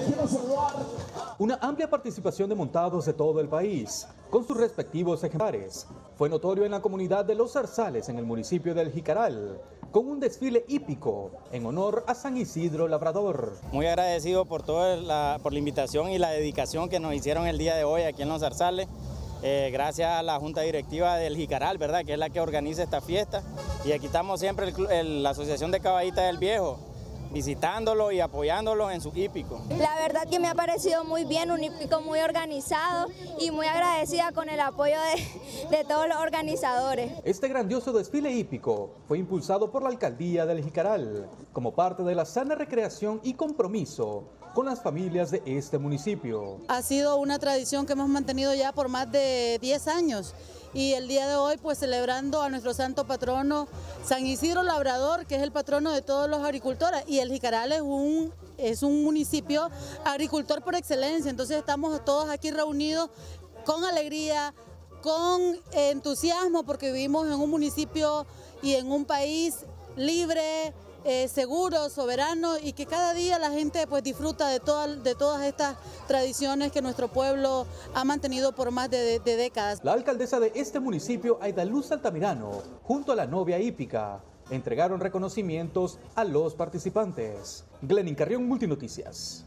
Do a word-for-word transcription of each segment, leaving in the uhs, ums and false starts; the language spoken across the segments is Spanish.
Una amplia participación de montados de todo el país, con sus respectivos ejemplares, fue notorio en la comunidad de Los Zarzales, en el municipio del Jicaral, con un desfile hípico en honor a San Isidro Labrador. Muy agradecido por, toda la, por la invitación y la dedicación que nos hicieron el día de hoy aquí en Los Zarzales. Eh, gracias a la Junta Directiva del Jicaral, ¿verdad?, que es la que organiza esta fiesta. Y aquí estamos siempre el, el, la Asociación de Caballistas del Viejo, visitándolo y apoyándolo en su hípico. La verdad que me ha parecido muy bien, un hípico muy organizado y muy agradecida con el apoyo de, de todos los organizadores. Este grandioso desfile hípico fue impulsado por la Alcaldía del Jicaral como parte de la sana recreación y compromiso con las familias de este municipio. Ha sido una tradición que hemos mantenido ya por más de diez años. Y el día de hoy, pues celebrando a nuestro santo patrono San Isidro Labrador, que es el patrono de todos los agricultores, y el Jicaral es un, es un municipio agricultor por excelencia, entonces estamos todos aquí reunidos con alegría, con entusiasmo, porque vivimos en un municipio y en un país libre, Eh, seguro, soberano, y que cada día la gente pues disfruta de, toda, de todas estas tradiciones que nuestro pueblo ha mantenido por más de, de, de décadas. La alcaldesa de este municipio, Aidaluz Altamirano, junto a la novia hípica, entregaron reconocimientos a los participantes. Glenin Carrión, Multinoticias.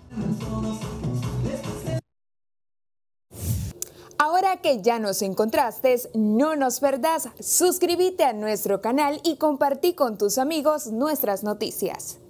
Ahora que ya nos encontraste, no nos perdás, suscríbete a nuestro canal y compartí con tus amigos nuestras noticias.